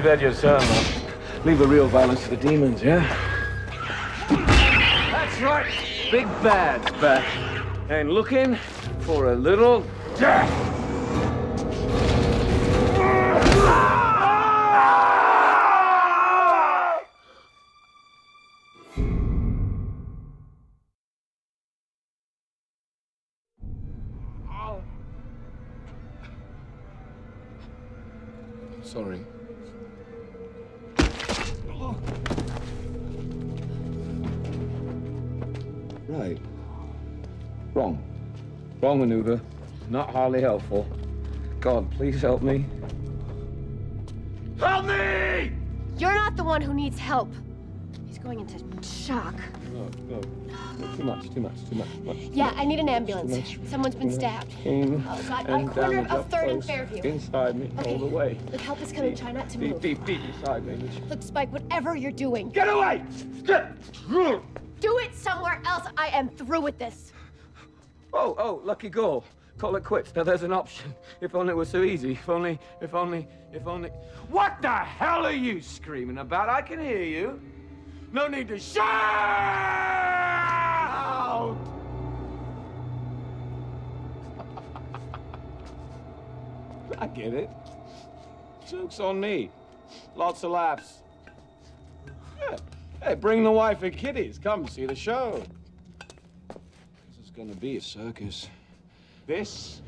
bed yourself. Leave the real violence to the demons, yeah? That's right. Big Bad's back. And looking for a little death. Sorry. Right. Wrong. Wrong maneuver. Not hardly helpful. God, please help me. Help me! You're not the one who needs help. He's going into shock. No. Too much. Yeah, I need an ambulance. Someone's been stabbed. Pain Oh, God, on the corner of 3rd and Fairview. Inside me, Okay. all the way. Look, help is coming. Try not to move. Deep inside me. Look, Spike, whatever you're doing, Get away! do it somewhere else. I am through with this. Oh, lucky goal. Call it quits. Now there's an option. If only it was so easy. If only. What the hell are you screaming about? I can hear you. No need to shout! I get it. Joke's on me. Lots of laughs. Yeah. Hey, bring the wife and kiddies. Come see the show. This is gonna be a circus. This...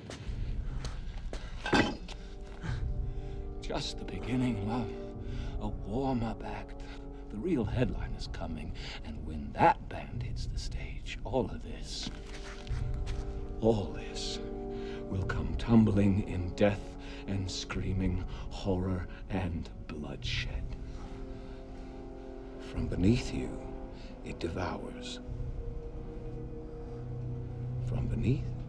just the beginning, love. A warm-up act. The real headline is coming, and when that band hits the stage, all this will come tumbling in death and screaming horror and bloodshed. From beneath you, it devours. From beneath